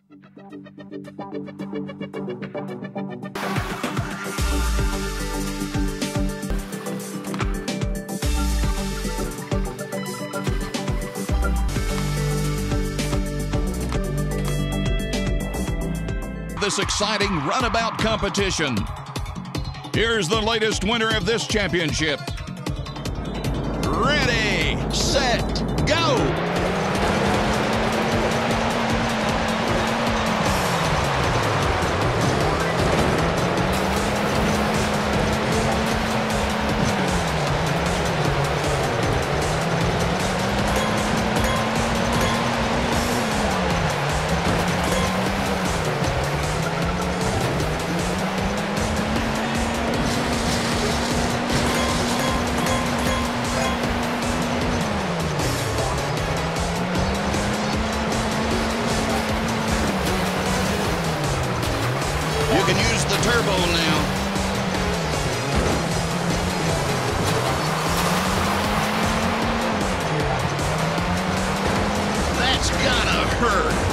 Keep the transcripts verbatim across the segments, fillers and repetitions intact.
This exciting runabout competition. Here's the latest winner of this championship. Ready, set, go! You can use the turbo now. That's gotta hurt.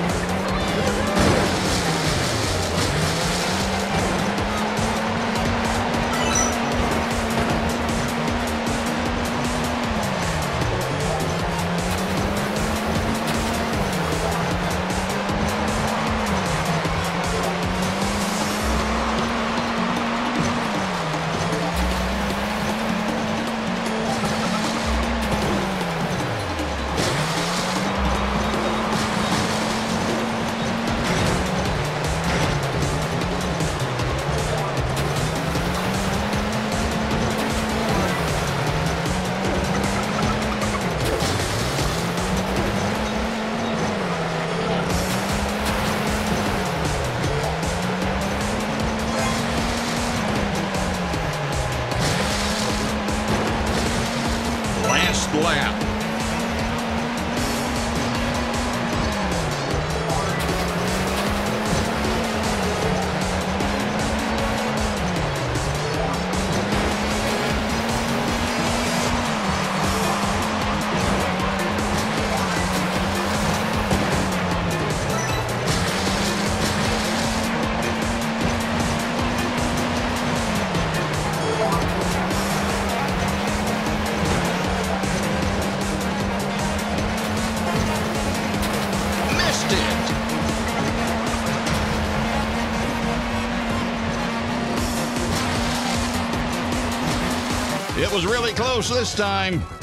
Last lap. It was really close this time.